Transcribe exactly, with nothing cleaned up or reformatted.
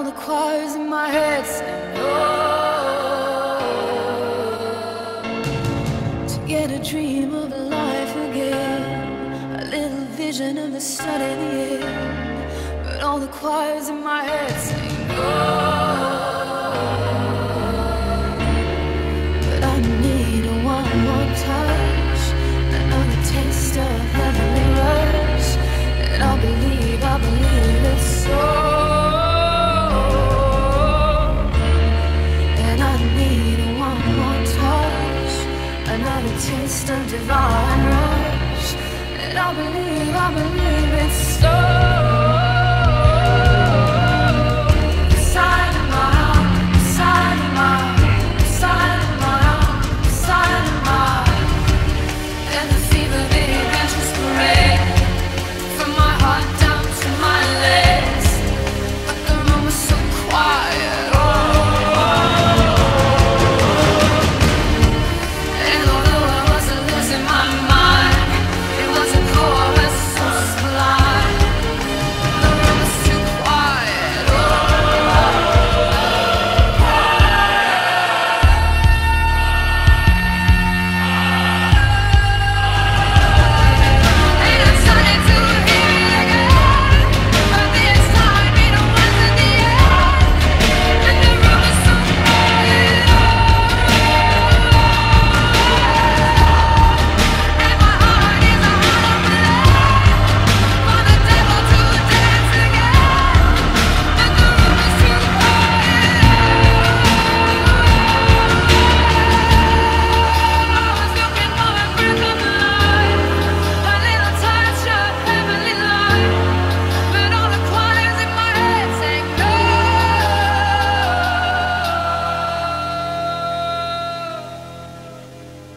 the choirs in my head sing oh, to get a dream of life again, a little vision of the start and the end. But all the choirs in my head sing oh, but I need a one more touch, another taste of heavenly rush, and I believe, I believe it's so. Another taste of divine rush, and I believe, I believe it's so.